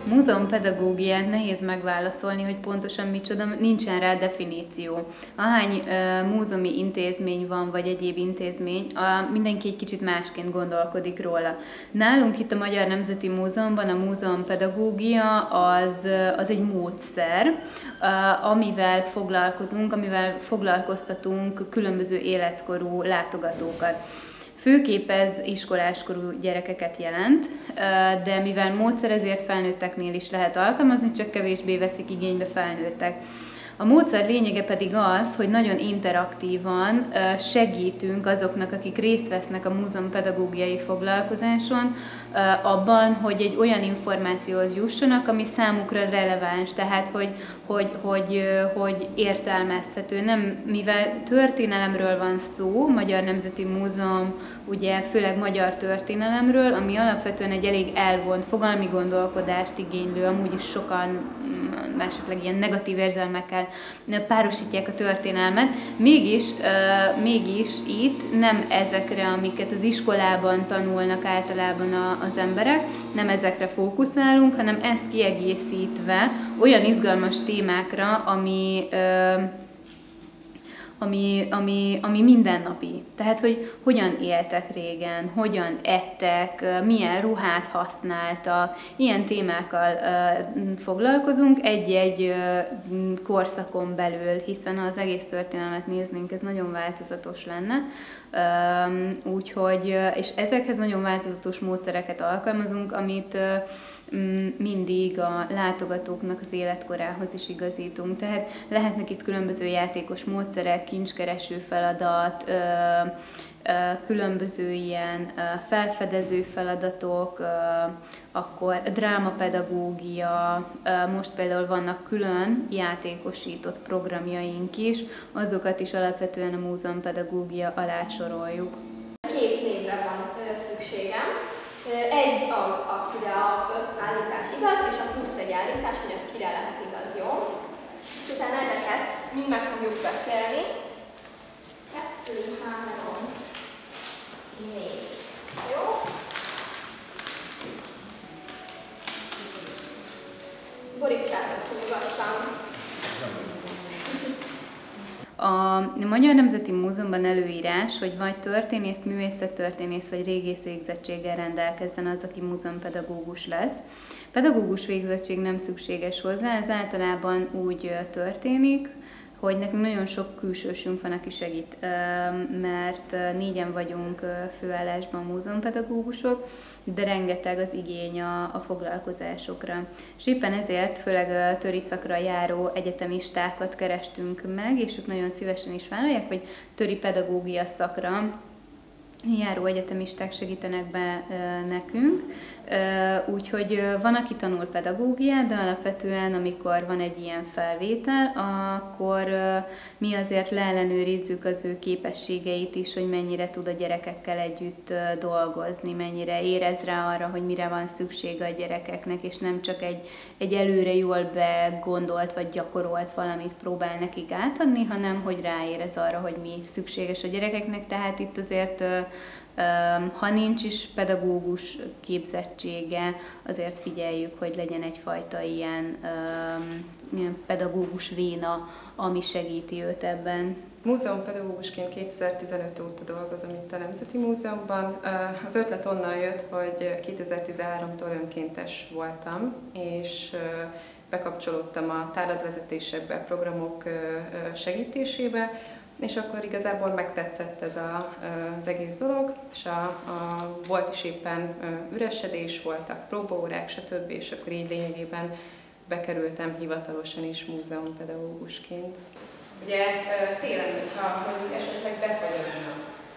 Múzeumpedagógiát nehéz megválaszolni, hogy pontosan micsoda, nincsen rá definíció. Ahány múzeumi intézmény van, vagy egyéb intézmény, mindenki egy kicsit másként gondolkodik róla. Nálunk itt a Magyar Nemzeti Múzeumban a múzeumpedagógia az egy módszer, amivel foglalkozunk, amivel foglalkoztatunk különböző életkorú látogatókat. Főképp ez iskoláskorú gyerekeket jelent, de mivel módszer, ezért felnőtteknél is lehet alkalmazni, csak kevésbé veszik igénybe felnőttek. A módszer lényege pedig az, hogy nagyon interaktívan segítünk azoknak, akik részt vesznek a múzeumpedagógiai foglalkozáson, abban, hogy egy olyan információhoz jussanak, ami számukra releváns, tehát hogy értelmezhető. Nem, mivel történelemről van szó, Magyar Nemzeti Múzeum, ugye főleg magyar történelemről, ami alapvetően egy elég elvont fogalmi gondolkodást igénylő, amúgy is sokan esetleg ilyen negatív érzelmekkel párosítják a történelmet, mégis itt nem ezekre, amiket az iskolában tanulnak általában az emberek, nem ezekre fókuszálunk, hanem ezt kiegészítve olyan izgalmas témákra, ami mindennapi. Tehát, hogy hogyan éltek régen, hogyan ettek, milyen ruhát használtak, ilyen témákkal foglalkozunk egy-egy korszakon belül, hiszen ha az egész történelmet néznénk, ez nagyon változatos lenne. Úgyhogy, és ezekhez nagyon változatos módszereket alkalmazunk, amit mindig a látogatóknak az életkorához is igazítunk. Tehát lehetnek itt különböző játékos módszerek, kincskereső feladat, különböző ilyen felfedező feladatok, akkor drámapedagógia, most például vannak külön játékosított programjaink is, azokat is alapvetően a múzeumpedagógia alá soroljuk. Két névre van szükségem. Egy az, akire a 5 állítás igaz, és a plusz egy állítás, hogy az kire lehet igaz, jó? És utána ezeket mind meg fogjuk beszélni. 2, 3, 4. Jó? Borítsátok ki nyugodtan. A Magyar Nemzeti Múzeumban előírás, hogy vagy történész, művészettörténész, vagy régész végzettséggel rendelkezzen az, aki múzeumpedagógus lesz. Pedagógus végzettség nem szükséges hozzá, ez általában úgy történik, hogy nekünk nagyon sok külsősünk van, aki segít, mert 4-en vagyunk főállásban múzeumpedagógusok, de rengeteg az igény a foglalkozásokra. És éppen ezért főleg töri szakra járó egyetemistákat kerestünk meg, és ők nagyon szívesen is vállalják, hogy töri pedagógia szakra járó egyetemisták segítenek be nekünk, úgyhogy van, aki tanul pedagógiát, de alapvetően, amikor van egy ilyen felvétel, akkor mi azért leellenőrizzük az ő képességeit is, hogy mennyire tud a gyerekekkel együtt dolgozni, mennyire érez rá arra, hogy mire van szüksége a gyerekeknek, és nem csak egy előre jól begondolt vagy gyakorolt valamit próbál nekik átadni, hanem hogy ráérez arra, hogy mi szükséges a gyerekeknek, tehát itt azért ha nincs is pedagógus képzettsége, azért figyeljük, hogy legyen egyfajta ilyen pedagógus véna, ami segíti őt ebben. Múzeumpedagógusként 2015 óta dolgozom itt a Nemzeti Múzeumban. Az ötlet onnan jött, hogy 2013-tól önkéntes voltam, és bekapcsolódtam a tárlatvezetésekbe, programok segítésébe, és akkor igazából megtetszett ez az egész dolog, és volt is éppen üresedés, voltak próbaórák, stb. És akkor így lényegében bekerültem hivatalosan is múzeumpedagógusként. Ugye télen, hogyha mondjuk esetleg befagyaszna,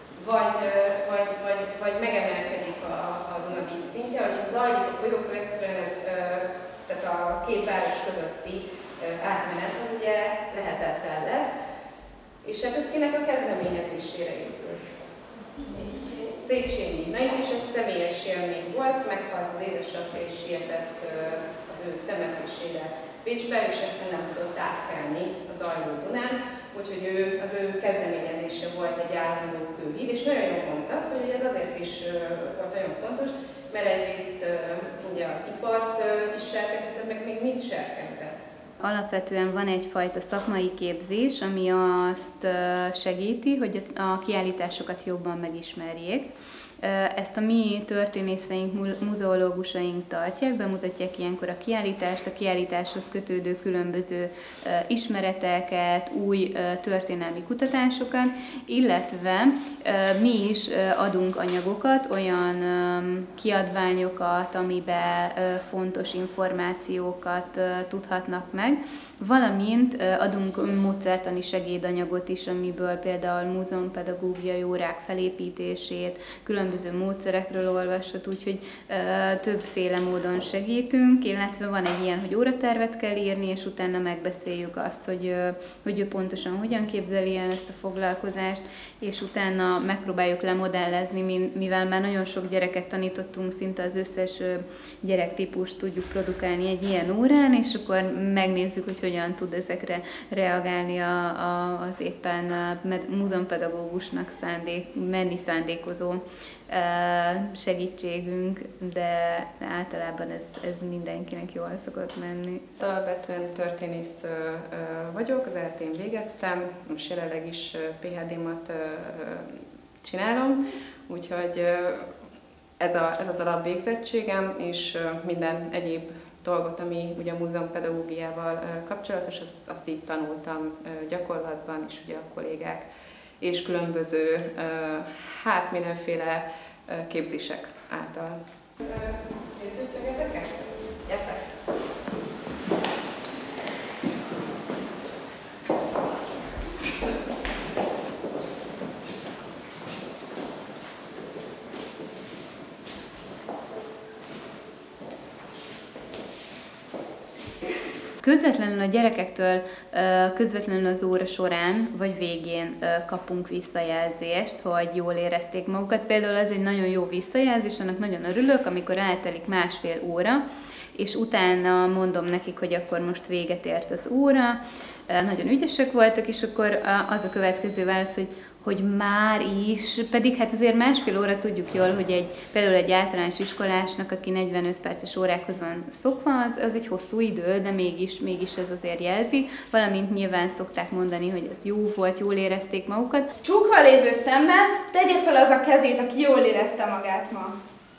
vagy megemelkedik a Duna vízszintje, hogyha zajlik a folyó, akkor egyszerűen ez, tehát a két város közötti átmenet az ugye lehetetlen lesz. És hát ez kinek a kezdeményezésére épül? Széchenyi. Na itt is egy személyes élmény volt, meghalt az édesapja és sietett az ő temetésére Bécsbe, és egyszerűen nem tudott átkelni az Zajló Dunán, úgyhogy az ő kezdeményezése volt egy állandó kőhíd, és nagyon jól mondtad, hogy ez azért is nagyon fontos, mert egyrészt ugye az ipart is serkented, meg még mit serkented? Alapvetően van egyfajta szakmai képzés, ami azt segíti, hogy a kiállításokat jobban megismerjék. Ezt a mi történészeink, muzeológusaink tartják, bemutatják ilyenkor a kiállítást, a kiállításhoz kötődő különböző ismereteket, új történelmi kutatásokat, illetve mi is adunk anyagokat, olyan kiadványokat, amiben fontos információkat tudhatnak meg, valamint adunk módszertani segédanyagot is, amiből például múzeumpedagógiai órák felépítését, különböző módszerekről olvashat, úgyhogy többféle módon segítünk, illetve van egy ilyen, hogy óratervet kell írni, és utána megbeszéljük azt, hogy ő pontosan hogyan képzeli el ezt a foglalkozást, és utána megpróbáljuk lemodellezni, mivel már nagyon sok gyereket tanítottunk, szinte az összes gyerektípust tudjuk produkálni egy ilyen órán, és akkor megnézzük, hogy hogyan tud ezekre reagálni az éppen múzeumpedagógusnak menni szándékozó segítségünk, de általában ez mindenkinek jól szokott menni. Alapvetően történész vagyok, az ELTE-n végeztem, most jelenleg is PhD-mat csinálom, úgyhogy ez az alapvégzettségem, és minden egyéb dolgot, ami ugye a múzeumpedagógiával kapcsolatos, azt így tanultam gyakorlatban, és ugye a kollégák, és különböző, mindenféle képzések által. Nézzük meg ezeket? Gyertek! Közvetlenül a gyerekektől, közvetlenül az óra során vagy végén kapunk visszajelzést, hogy jól érezték magukat. Például ez egy nagyon jó visszajelzés, annak nagyon örülök, amikor eltelik 1,5 óra, és utána mondom nekik, hogy akkor most véget ért az óra, nagyon ügyesek voltak, és akkor az a következő válasz, hogy már is, pedig hát azért 1,5 óra tudjuk jól, hogy például egy általános iskolásnak, aki 45 perces órákhoz van szokva, az egy hosszú idő, de mégis ez azért jelzi, valamint nyilván szokták mondani, hogy ez jó volt, jól érezték magukat. Csukva lévő szemmel tegye fel az a kezét, aki jól érezte magát ma.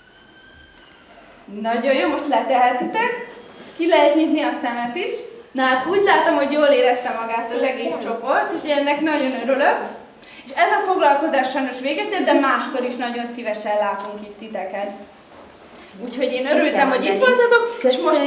Nagyon jó, most letehetitek, és ki lehet nyitni a szemet is. Na hát úgy látom, hogy jól érezte magát az egész csoport, úgyhogy ennek nagyon örülök. És ez a foglalkozás sajnos véget ér, de máskor is nagyon szívesen látunk itt titeket. Úgyhogy én örültem, hogy itt voltatok, és most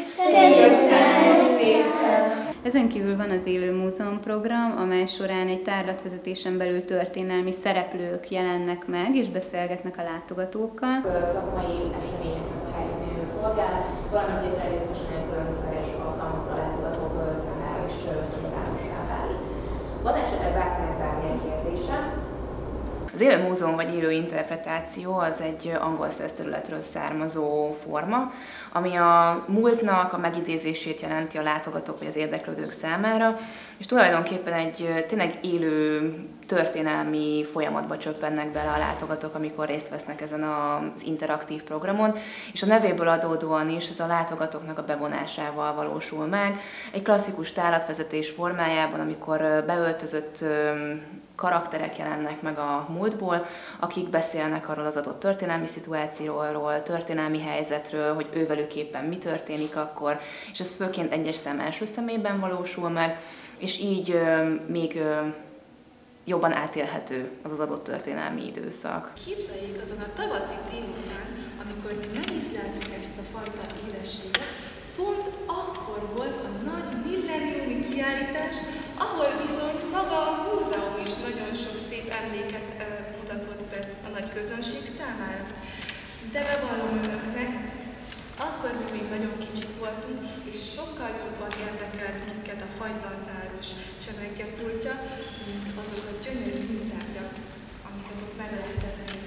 Ezen kívül van az Élő Múzeum program, amely során egy tárlatvezetésen belül történelmi szereplők jelennek meg és beszélgetnek a látogatókkal. Szakmai eseményeknek a helyszínéről szolgál, valamint természetesen különleges alkalmakra látogatók számára is nyilvánossá válik. Van esetleg bármilyen kérdése? Az élő múzeum vagy élő interpretáció az egy angol szerzterületről származó forma, ami a múltnak a megidézését jelenti a látogatók vagy az érdeklődők számára, és tulajdonképpen egy tényleg élő történelmi folyamatba csöppennek bele a látogatók, amikor részt vesznek ezen az interaktív programon, és a nevéből adódóan is ez a látogatóknak a bevonásával valósul meg. Egy klasszikus tárlatvezetés formájában, amikor beöltözött karakterek jelennek meg a múltból, akik beszélnek arról az adott történelmi szituációról, történelmi helyzetről, hogy ővelük éppen mi történik akkor, és ez főként egyes szám első személyben valósul meg, és így még jobban átélhető az az adott történelmi időszak. Képzeljék azon a tavaszi délután, amikor mi megízleltük ezt a fajta élességet, pont akkor volt a nagy milleniumi kiállítás, ahol bizony maga a múzeum is nagyon sok szép emléket mutatott be a nagy közönség számára. De bevallom önöknek, akkor mi még nagyon kicsik voltunk, és sokkal jobban érdekelt minket a fagylaltáros csemegepultja, mint azok a gyönyörű mintárgyak, amiket ott meg lehetett nézni.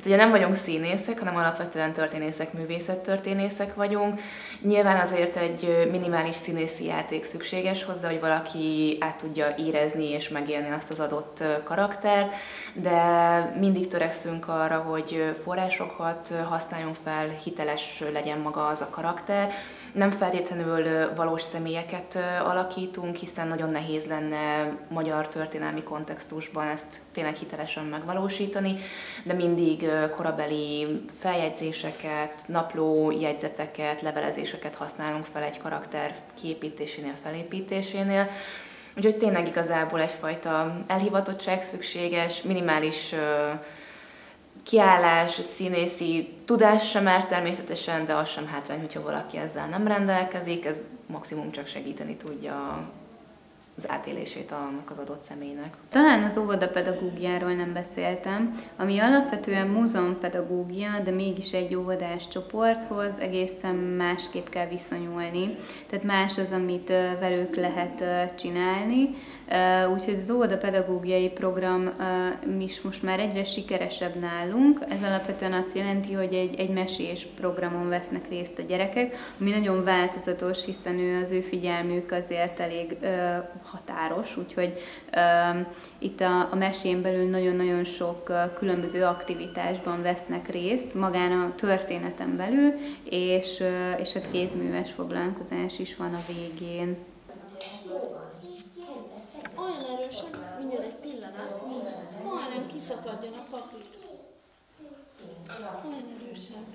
Hát ugye nem vagyunk színészek, hanem alapvetően történészek, művészettörténészek vagyunk. Nyilván azért egy minimális színészi játék szükséges hozzá, hogy valaki át tudja érezni és megélni azt az adott karaktert, de mindig törekszünk arra, hogy forrásokat használjunk fel, hiteles legyen maga az a karakter. Nem feltétlenül valós személyeket alakítunk, hiszen nagyon nehéz lenne magyar történelmi kontextusban ezt tényleg hitelesen megvalósítani, de mindig korabeli feljegyzéseket, naplójegyzeteket, levelezéseket használunk fel egy karakter kiépítésénél, felépítésénél. Úgyhogy tényleg igazából egyfajta elhivatottság szükséges, minimális kiállás, színészi tudás sem árt természetesen, de az sem hátrány, hogyha valaki ezzel nem rendelkezik, ez maximum csak segíteni tudja az átélését annak az adott személynek. Talán az óvodapedagógiáról nem beszéltem, ami alapvetően múzeumpedagógia, de mégis egy óvodás csoporthoz egészen másképp kell viszonyulni. Tehát más az, amit velük lehet csinálni. Úgyhogy az óvodapedagógiai program is most már egyre sikeresebb nálunk. Ez alapvetően azt jelenti, hogy egy mesés programon vesznek részt a gyerekek, ami nagyon változatos, hiszen az ő figyelmük azért elég határos, úgyhogy itt a mesén belül nagyon-nagyon sok különböző aktivitásban vesznek részt, magán a történeten belül, és hát kézműves foglalkozás is van a végén. Olyan erősen, mindjárt egy pillanat, majdnem kiszakadjon a papír. Olyan erősen.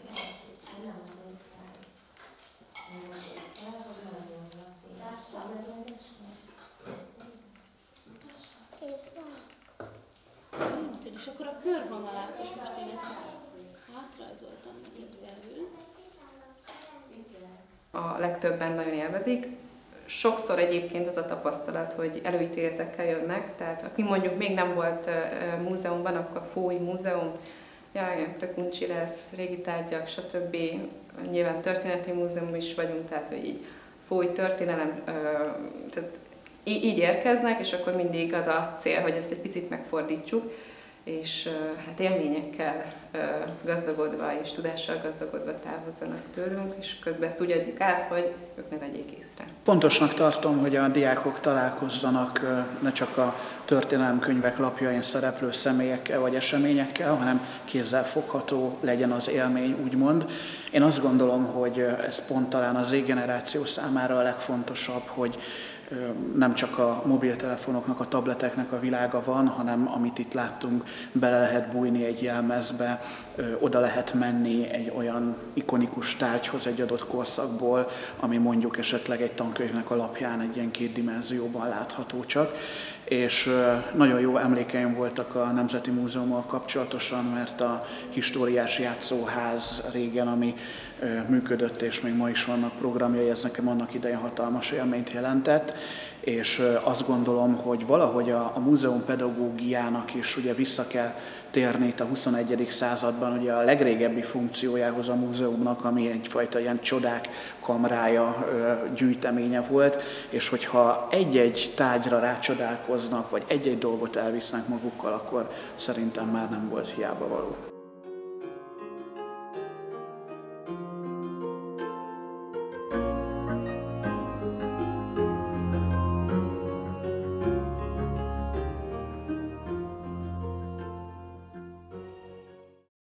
És akkor a körvonalát is most én ezt átrajzoltam neked belül. A legtöbben nagyon élvezik. Sokszor egyébként az a tapasztalat, hogy előítéletekkel jönnek, tehát aki mondjuk még nem volt múzeumban, akkor fúj, múzeum, jaj, tök uncsi lesz, régi tárgyak, stb. Nyilván történeti múzeum is vagyunk, tehát hogy így fúj, történelem, tehát így érkeznek, és akkor mindig az a cél, hogy ezt egy picit megfordítsuk, és hát élményekkel gazdagodva és tudással gazdagodva távozzanak tőlünk, és közben ezt úgy adjuk át, hogy ők ne vegyék észre. Fontosnak tartom, hogy a diákok találkozzanak ne csak a történelemkönyvek lapjain szereplő személyekkel vagy eseményekkel, hanem kézzelfogható legyen az élmény, úgymond. Én azt gondolom, hogy ez pont talán az Z-generáció számára a legfontosabb, hogy nem csak a mobiltelefonoknak, a tableteknek a világa van, hanem amit itt láttunk, bele lehet bújni egy jelmezbe, oda lehet menni egy olyan ikonikus tárgyhoz egy adott korszakból, ami mondjuk esetleg egy tankönyvnek a lapján egy ilyen 2 dimenzióban látható csak. És nagyon jó emlékeim voltak a Nemzeti Múzeummal kapcsolatosan, mert a Históriás Játszóház régen, ami működött, és még ma is vannak programjai, ez nekem annak idején hatalmas élményt jelentett, és azt gondolom, hogy valahogy a múzeum pedagógiának is ugye vissza kell térni itt a 21. században ugye a legrégebbi funkciójához a múzeumnak, ami egyfajta ilyen csodák kamrája, gyűjteménye volt, és hogyha egy-egy tárgyra rácsodálkoznak, vagy egy-egy dolgot elvisznek magukkal, akkor szerintem már nem volt hiába való.